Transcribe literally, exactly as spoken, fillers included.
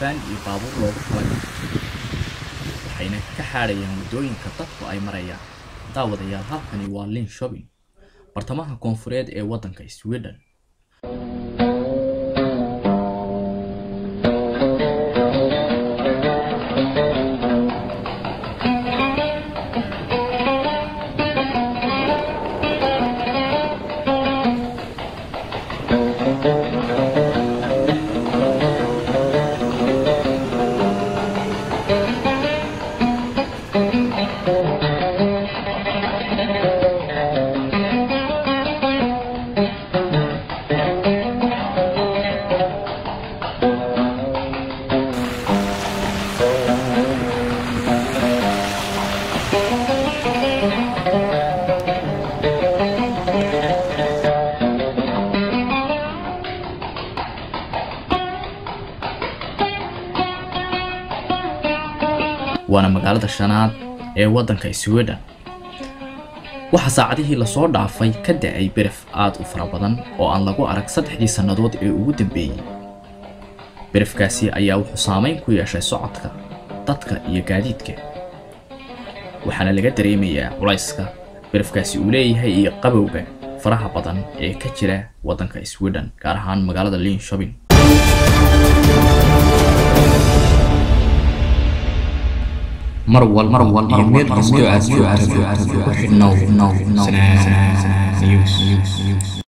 dufaan iyo baabuur loogu talagalay waxayna ka xaadhayaan wadooyinka dadku ay marayaan. daawadayaal halkani waa Linköping bartamaha koonfureed ee waddanka Sweden. waana magaalada shanaad ee waddanka Sweden. waxa saacadihii la soo dhaafay ka da'ay baraf aad u fara badan oo aan lagu arag saddexdii sanadood ee ugu dambeeyay. barafkaasi ayaa wuxuu saameyn ku yeeshay socodka dadka iyo gaadiidka, waxaana laga dareemayaa culayska barafkaasi uu leeyahay iyo qabowga faraha badan ee ka jira waddanka Sweden, gaar ahaan magaalada Linköping. مرول مرول يمير يمير يمير يمير يمير